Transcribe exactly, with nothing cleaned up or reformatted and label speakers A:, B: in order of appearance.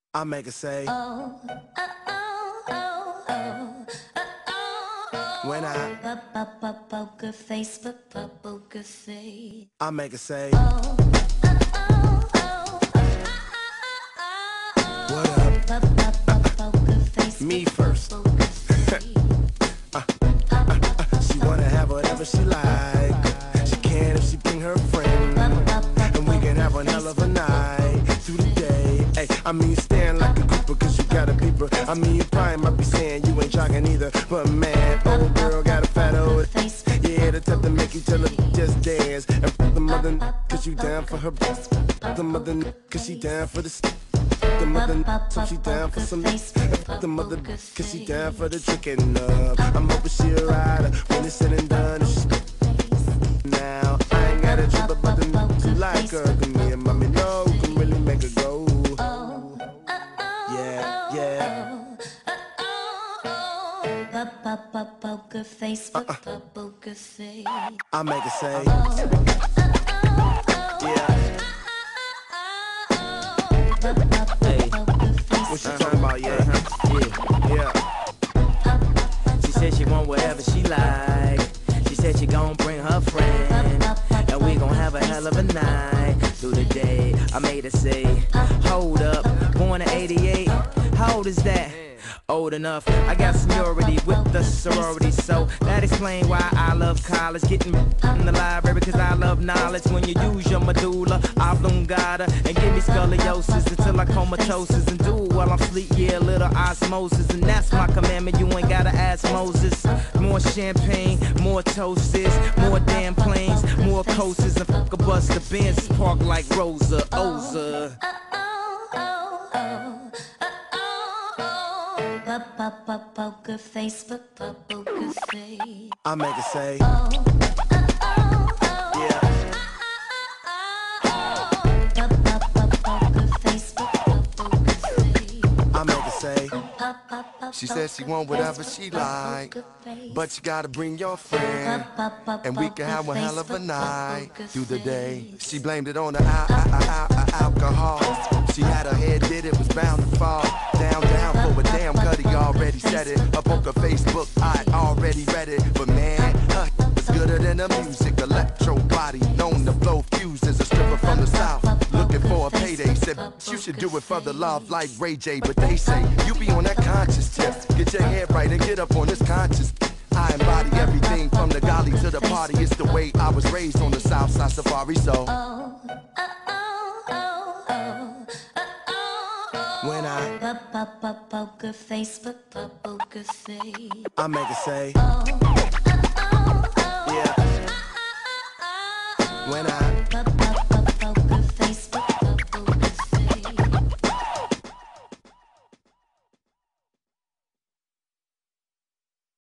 A: I make her say,
B: Oh, oh, oh, oh, oh, oh, oh.
A: when I,
B: Poker face, poker face.
A: I make her say,
B: Oh, oh, oh, oh,
A: what up?
B: poker face,
A: Me first.
B: poker face.
A: She wanna have whatever she like. She can if she bring her friend, and we can have one hell of a night through the day. Hey, I mean, stand like a grouper cause you got a peeper. I mean, you probably might be saying you ain't jogging either, but man, old girl got a fat old face. Yeah, the type to make each other just dance. And f the mother cause you down for her breast. F the mother cause she down for the the mother so she down for some. The mother cause she down for the drinking up. I'm hoping she a rider when it's said and done. She's now I ain't got a trip about the who like her. Cause me and mommy know who can really make her go. Yeah, yeah.
B: Poker face, poker face.
A: I make her say, yeah. Hey, what you talking about, yeah? Yeah, yeah.
C: She said she want whatever she like. She said she gon' bring her friend, and we gon' have a hell of a night through the day. I made her say, hold up, born in eighty-eight. How old is that? Old enough. I got seniority with the sorority, so that explain why I love college. Getting in the library cause I love knowledge. When you use your medulla oblongata and give me scoliosis until I comatosis and do it while I'm sleep. Yeah, a little osmosis, and that's my commandment. You ain't gotta ask Moses. More champagne, more toasts, more damn planes, more coasters, and fuck a bus. The Benz park like Rosa Oza.
B: Poker face, poker face.
A: I make her say,
B: Yeah.
A: I make her say,
D: She said she want whatever she like, but you gotta bring your friend, and we can have one hell of a night through the day. She blamed it on the al al al al alcohol. She had her head did it was bound to fall down down for a damn Cudi already said it. Up on her Facebook I already read it, but man, her was gooder than the music. Electro body known to blow fuse as a stripper from the south, looking for a payday. Said you should do it for the love like Ray J, but they say you be on that conscious tip. Get your head right and get up on this conscious. I embody everything from the golly to the party. It's the way I was raised on the south side safari, so
A: when I,
B: poker face, poker face.
A: I make her say, yeah. When I,